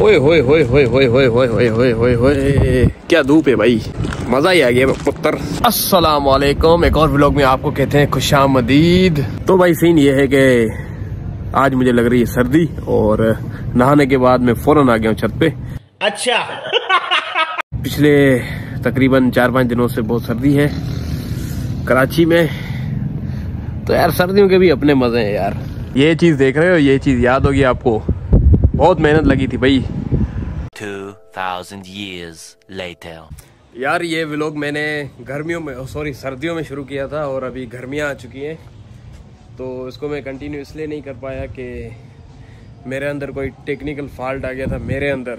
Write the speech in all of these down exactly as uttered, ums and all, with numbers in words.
ओए होए होए होए होए होए होए होए होए होए होए, क्या धूप है भाई, मजा ही आ गया पुत्र। अस्सलाम वालेकुम, एक और व्लॉग में आपको कहते हैं खुशामदीद। तो भाई सीन ये है कि आज मुझे लग रही है सर्दी और नहाने के बाद मैं फौरन आ गया हूँ छत पे। अच्छा पिछले तकरीबन चार पांच दिनों से बहुत सर्दी है कराची में, तो यार सर्दियों के भी अपने मजे हैं यार। ये चीज देख रहे हो, ये चीज याद होगी आपको, बहुत मेहनत लगी थी भाई। two thousand years later. यार ये व्लॉग मैंने गर्मियों में सॉरी सर्दियों में शुरू किया था और अभी गर्मियाँ आ चुकी हैं, तो इसको मैं कंटिन्यू इसलिए नहीं कर पाया कि मेरे अंदर कोई टेक्निकल फॉल्ट आ गया था मेरे अंदर।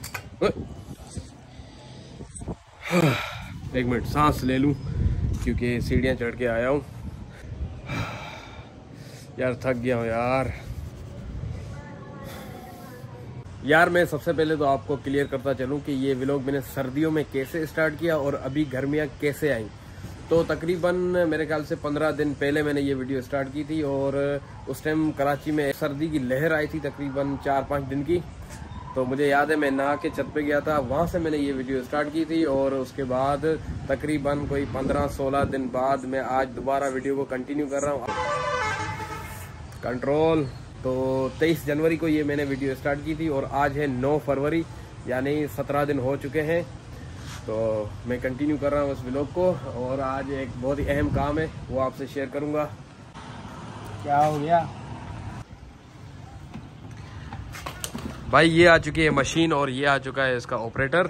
एक मिनट सांस ले लूं क्योंकि सीढ़ियाँ चढ़ के आया हूँ यार, थक गया हूँ यार। यार मैं सबसे पहले तो आपको क्लियर करता चलूं कि ये व्लॉग मैंने सर्दियों में कैसे स्टार्ट किया और अभी गर्मियां कैसे आई। तो तकरीबन मेरे ख्याल से पंद्रह दिन पहले मैंने ये वीडियो स्टार्ट की थी और उस टाइम कराची में सर्दी की लहर आई थी तकरीबन चार पाँच दिन की। तो मुझे याद है मैं नहा के छत पे गया था, वहाँ से मैंने ये वीडियो स्टार्ट की थी और उसके बाद तकरीबन कोई पंद्रह सोलह दिन बाद मैं आज दोबारा वीडियो को कंटिन्यू कर रहा हूँ। कंट्रोल। तो तेईस जनवरी को ये मैंने वीडियो स्टार्ट की थी और आज है नौ फरवरी, यानी सत्रह दिन हो चुके हैं। तो मैं कंटिन्यू कर रहा हूँ इस व्लॉग को और आज एक बहुत ही अहम काम है वो आपसे शेयर करूँगा। क्या हो गया भाई? ये आ चुकी है मशीन और ये आ चुका है इसका ऑपरेटर।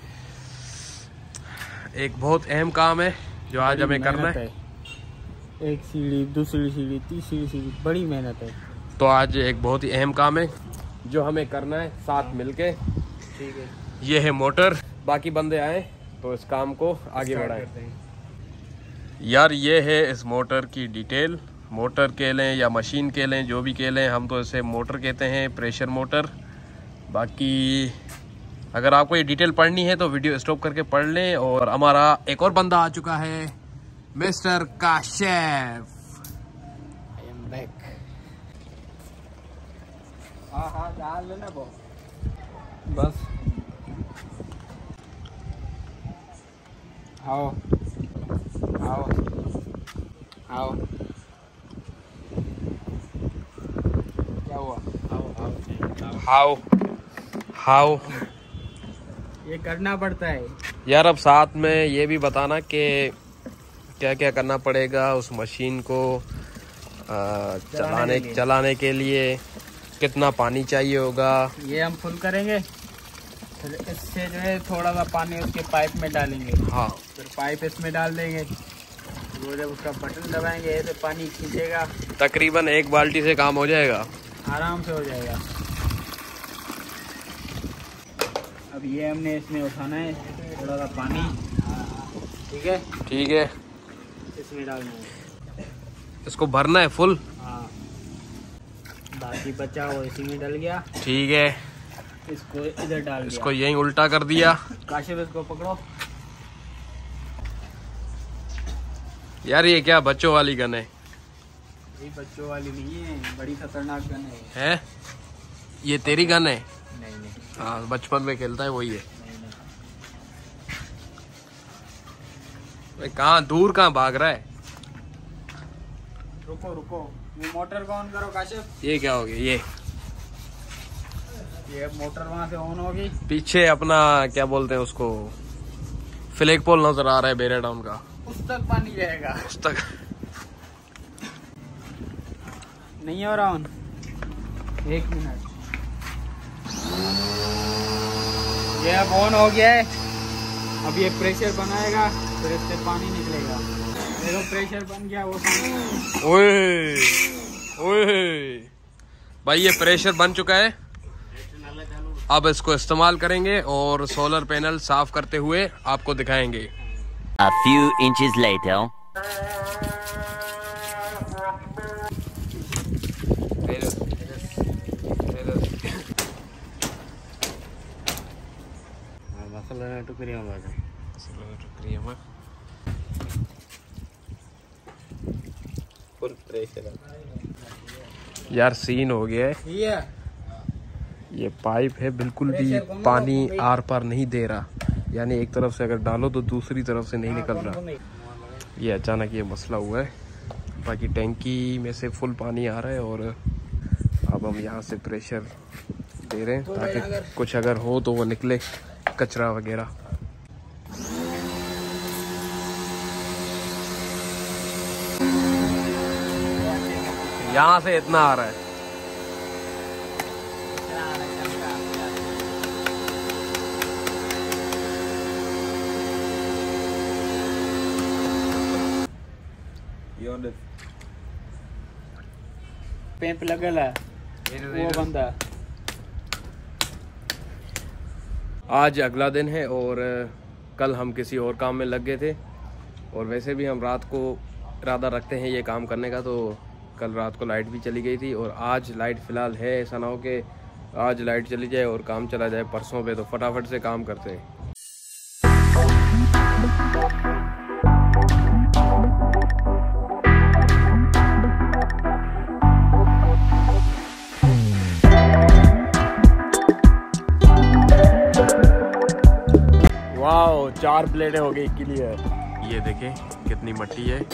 एक बहुत अहम काम है जो आज हमें करना है। एक सीढ़ी, दूसरी सीढ़ी, तीसरी सीढ़ी, बड़ी मेहनत है। तो आज एक बहुत ही अहम काम है जो हमें करना है साथ मिलके। ठीक है। ये है मोटर, बाकी बंदे आए तो इस काम को आगे बढ़ाएं। यार ये है इस मोटर की डिटेल। मोटर कह लें या मशीन कह लें, जो भी कह लें, हम तो इसे मोटर कहते हैं, प्रेशर मोटर। बाकी अगर आपको ये डिटेल पढ़नी है तो वीडियो स्टॉप करके पढ़ लें। और हमारा एक और बंदा आ चुका है, mister Kashif. I am back. हाँ हाँ डाल लेना वो बस। आओ आओ आओ, क्या हुआ? आओ आओ हाउ हाउ ये करना पड़ता है यार। अब साथ में ये भी बताना कि क्या क्या करना पड़ेगा उस मशीन को आ, चलाने चलाने के लिए, कितना पानी चाहिए होगा। ये हम फुल करेंगे, फिर इससे जो है थोड़ा सा पानी उसके पाइप में डालेंगे। हाँ, फिर पाइप इसमें डाल देंगे, वो जब उसका बटन दबाएंगे ऐसे पानी खींचेगा। तकरीबन एक बाल्टी से काम हो जाएगा, आराम से हो जाएगा। अब ये हमने इसमें उठाना है थोड़ा सा पानी, ठीक है? ठीक है, इसमें डालना है, इसको भरना है फुल। हाँ, बाकी बचा वो इसी में डल गया। ठीक है, इसको इधर डाल इसको यहीं उल्टा कर दिया। काशिफ इसको पकड़ो। यार ये क्या बच्चों वाली गन है? ये बच्चों वाली नहीं है, बड़ी खतरनाक गन है। है ये तेरी गन है? नहीं नहीं, हाँ, बचपन में खेलता है वही है। नहीं नहीं। कहाँ दूर कहाँ भाग रहा है? रुको रुको, ये मोटर को ऑन करो काशिफ। ये क्या हो गया? ये ये मोटर वहां से ऑन होगी। पीछे अपना क्या बोलते हैं उसको, फ्लैग पोल नजर आ रहा है बेरा डाउन का, उस तक पानी जाएगा। उस तक नहीं हो रहा ऑन, एक मिनट। ये अब ऑन हो गया है। अब ये प्रेशर बनाएगा, फिर इससे पानी निकलेगा। देखो प्रेशर बन गया वो पानी। ओए ओए भाई ये प्रेशर बन चुका है। अब इसको इस्तेमाल करेंगे और सोलर पैनल साफ करते हुए आपको दिखाएंगे। A few inches later. मसाला टुकड़ी में फुल प्रेशर। यार सीन हो गया है। ये ये पाइप है बिल्कुल भी पानी आर पार नहीं दे रहा, यानी एक तरफ से अगर डालो तो दूसरी तरफ से नहीं निकल रहा। ये अचानक ये मसला हुआ है। बाकी टैंकी में से फुल पानी आ रहा है और अब हम यहाँ से प्रेशर दे रहे हैं ताकि कुछ अगर हो तो वो निकले, कचरा वगैरह। यहाँ से इतना आ रहा है। पेंप लगल है वो बंदा। आज अगला दिन है और कल हम किसी और काम में लग गए थे, और वैसे भी हम रात को इरादा रखते हैं ये काम करने का, तो कल रात को लाइट भी चली गई थी और आज लाइट फ़िलहाल है। ऐसा ना हो कि आज लाइट चली जाए और काम चला जाए परसों पे, तो फटाफट से काम करते हैं। वाओ, चार प्लेटें हो गई क्लियर। ये देखें कितनी मट्टी है।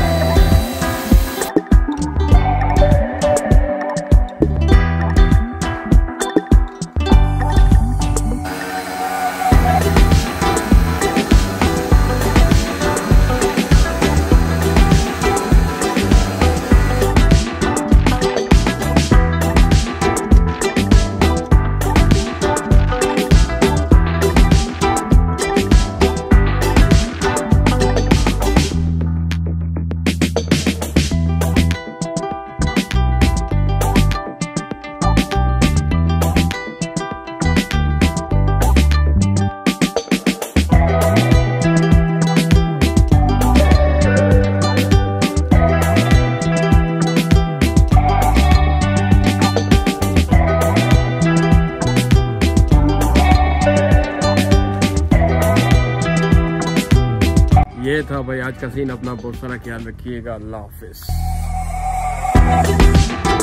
ये था भाई आज का सीन। अपना बहुत सारा ख्याल रखिएगा। अल्लाह हाफिज।